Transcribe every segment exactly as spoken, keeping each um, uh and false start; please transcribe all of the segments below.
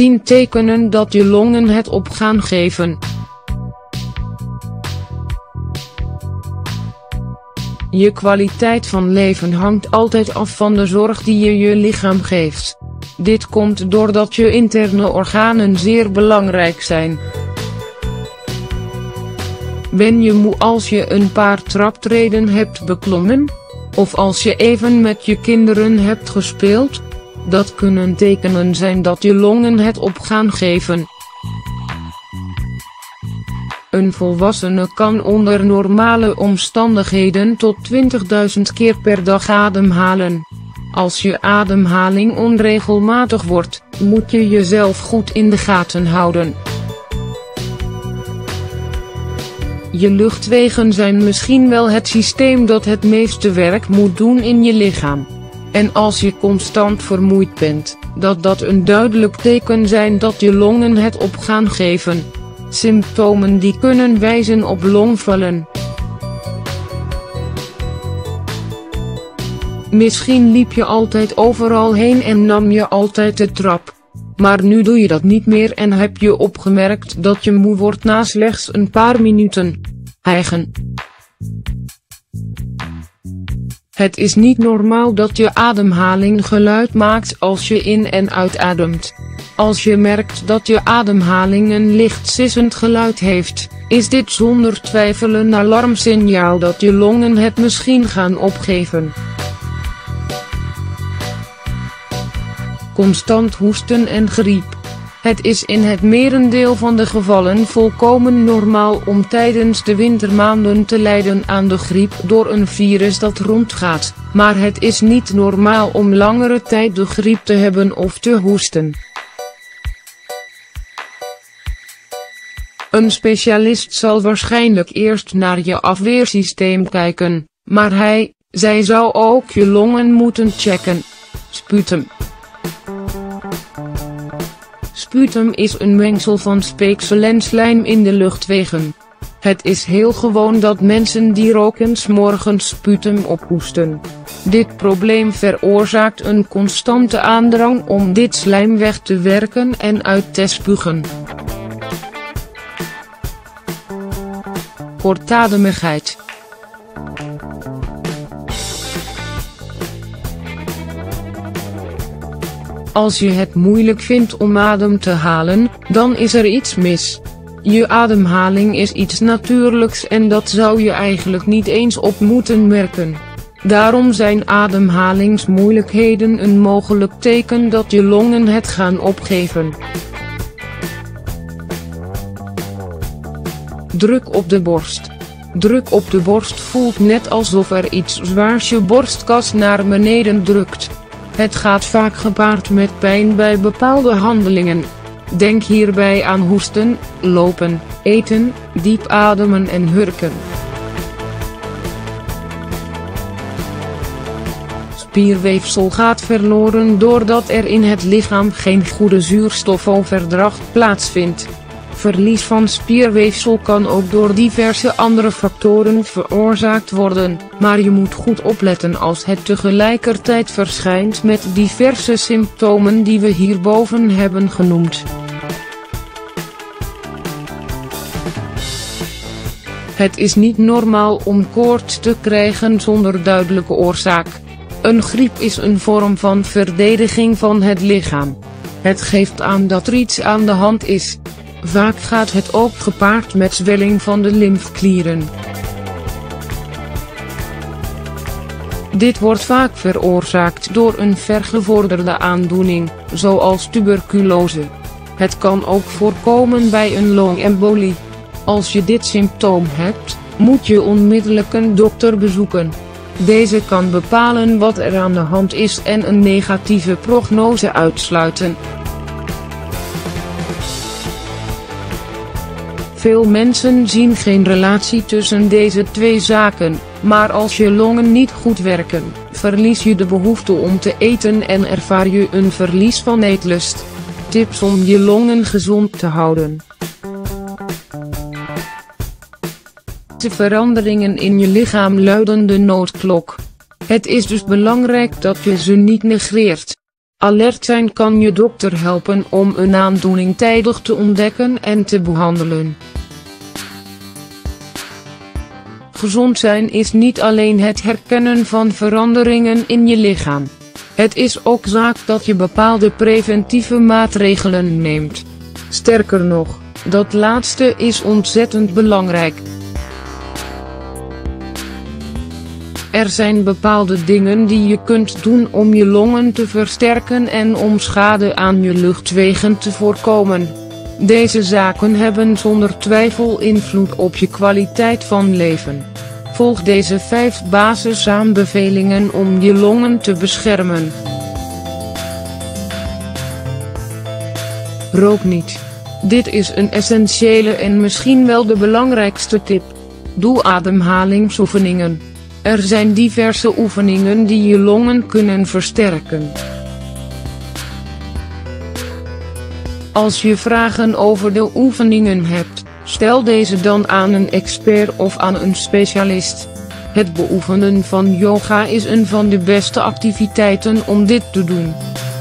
tien tekenen dat je longen het op gaan geven. Je kwaliteit van leven hangt altijd af van de zorg die je je lichaam geeft. Dit komt doordat je interne organen zeer belangrijk zijn. Ben je moe als je een paar traptreden hebt beklommen? Of als je even met je kinderen hebt gespeeld? Dat kunnen tekenen zijn dat je longen het op gaan geven. Een volwassene kan onder normale omstandigheden tot twintigduizend keer per dag ademhalen. Als je ademhaling onregelmatig wordt, moet je jezelf goed in de gaten houden. Je luchtwegen zijn misschien wel het systeem dat het meeste werk moet doen in je lichaam. En als je constant vermoeid bent, dat dat een duidelijk teken zijn dat je longen het op gaan geven. Symptomen die kunnen wijzen op longvallen. Misschien liep je altijd overal heen en nam je altijd de trap. Maar nu doe je dat niet meer en heb je opgemerkt dat je moe wordt na slechts een paar minuten. Hijgen. Het is niet normaal dat je ademhaling geluid maakt als je in- en uitademt. Als je merkt dat je ademhaling een licht sissend geluid heeft, is dit zonder twijfel een alarmsignaal dat je longen het misschien gaan opgeven. Constant hoesten en griep. Het is in het merendeel van de gevallen volkomen normaal om tijdens de wintermaanden te lijden aan de griep door een virus dat rondgaat, maar het is niet normaal om langere tijd de griep te hebben of te hoesten. Een specialist zal waarschijnlijk eerst naar je afweersysteem kijken, maar hij, zij zou ook je longen moeten checken. Sputum. Sputum is een mengsel van speeksel en slijm in de luchtwegen. Het is heel gewoon dat mensen die roken 's morgens sputum ophoesten. Dit probleem veroorzaakt een constante aandrang om dit slijm weg te werken en uit te spugen. Kortademigheid. Als je het moeilijk vindt om adem te halen, dan is er iets mis. Je ademhaling is iets natuurlijks en dat zou je eigenlijk niet eens op moeten merken. Daarom zijn ademhalingsmoeilijkheden een mogelijk teken dat je longen het gaan opgeven. Druk op de borst. Druk op de borst voelt net alsof er iets zwaars je borstkas naar beneden drukt. Het gaat vaak gepaard met pijn bij bepaalde handelingen. Denk hierbij aan hoesten, lopen, eten, diep ademen en hurken. Spierweefsel gaat verloren doordat er in het lichaam geen goede zuurstofoverdracht plaatsvindt. Verlies van spierweefsel kan ook door diverse andere factoren veroorzaakt worden, maar je moet goed opletten als het tegelijkertijd verschijnt met diverse symptomen die we hierboven hebben genoemd. Het is niet normaal om koorts te krijgen zonder duidelijke oorzaak. Een griep is een vorm van verdediging van het lichaam. Het geeft aan dat er iets aan de hand is. Vaak gaat het ook gepaard met zwelling van de lymfeklieren. Dit wordt vaak veroorzaakt door een vergevorderde aandoening, zoals tuberculose. Het kan ook voorkomen bij een longembolie. Als je dit symptoom hebt, moet je onmiddellijk een dokter bezoeken. Deze kan bepalen wat er aan de hand is en een negatieve prognose uitsluiten. Veel mensen zien geen relatie tussen deze twee zaken, maar als je longen niet goed werken, verlies je de behoefte om te eten en ervaar je een verlies van eetlust. Tips om je longen gezond te houden. De veranderingen in je lichaam luiden de noodklok. Het is dus belangrijk dat je ze niet negleert. Alert zijn kan je dokter helpen om een aandoening tijdig te ontdekken en te behandelen. Gezond zijn is niet alleen het herkennen van veranderingen in je lichaam. Het is ook zaak dat je bepaalde preventieve maatregelen neemt. Sterker nog, dat laatste is ontzettend belangrijk. Er zijn bepaalde dingen die je kunt doen om je longen te versterken en om schade aan je luchtwegen te voorkomen. Deze zaken hebben zonder twijfel invloed op je kwaliteit van leven. Volg deze vijf basisaanbevelingen om je longen te beschermen. Rook niet. Dit is een essentiële en misschien wel de belangrijkste tip. Doe ademhalingsoefeningen. Er zijn diverse oefeningen die je longen kunnen versterken. Als je vragen over de oefeningen hebt, stel deze dan aan een expert of aan een specialist. Het beoefenen van yoga is een van de beste activiteiten om dit te doen.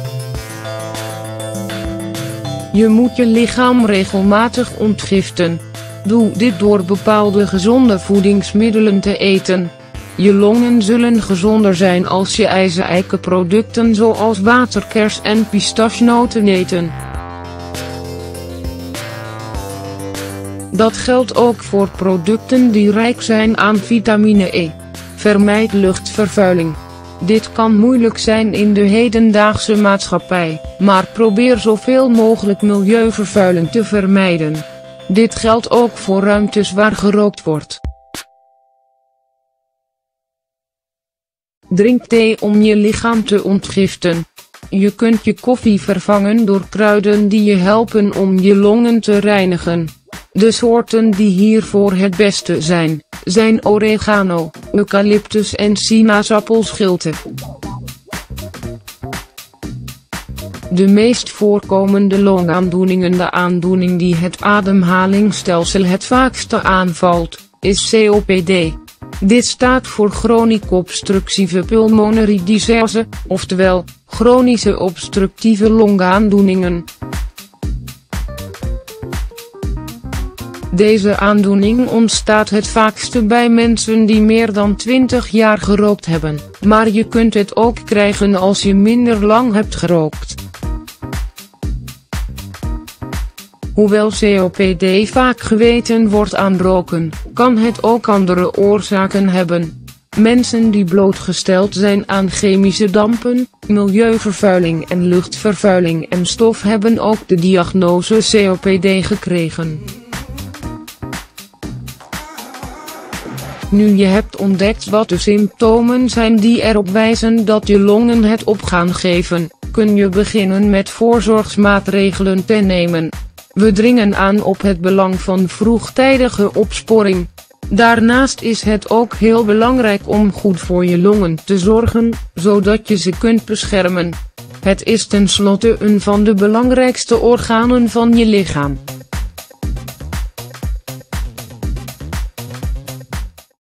Je moet je lichaam regelmatig ontgiften. Doe dit door bepaalde gezonde voedingsmiddelen te eten. Je longen zullen gezonder zijn als je ijzerrijke producten zoals waterkers en pistachenoten eet. Dat geldt ook voor producten die rijk zijn aan vitamine E. Vermijd luchtvervuiling. Dit kan moeilijk zijn in de hedendaagse maatschappij, maar probeer zoveel mogelijk milieuvervuiling te vermijden. Dit geldt ook voor ruimtes waar gerookt wordt. Drink thee om je lichaam te ontgiften. Je kunt je koffie vervangen door kruiden die je helpen om je longen te reinigen. De soorten die hiervoor het beste zijn, zijn oregano, eucalyptus en sinaasappelschilte. De meest voorkomende longaandoeningen, de aandoening die het ademhalingsstelsel het vaakste aanvalt, is C O P D. Dit staat voor chronisch obstructieve pulmonary disease, oftewel, chronische obstructieve longaandoeningen. Deze aandoening ontstaat het vaakste bij mensen die meer dan twintig jaar gerookt hebben, maar je kunt het ook krijgen als je minder lang hebt gerookt. Hoewel C O P D vaak geweten wordt aan roken, kan het ook andere oorzaken hebben. Mensen die blootgesteld zijn aan chemische dampen, milieuvervuiling en luchtvervuiling en stof hebben ook de diagnose C O P D gekregen. Nu je hebt ontdekt wat de symptomen zijn die erop wijzen dat je longen het op gaan geven, kun je beginnen met voorzorgsmaatregelen te nemen. We dringen aan op het belang van vroegtijdige opsporing. Daarnaast is het ook heel belangrijk om goed voor je longen te zorgen, zodat je ze kunt beschermen. Het is tenslotte een van de belangrijkste organen van je lichaam.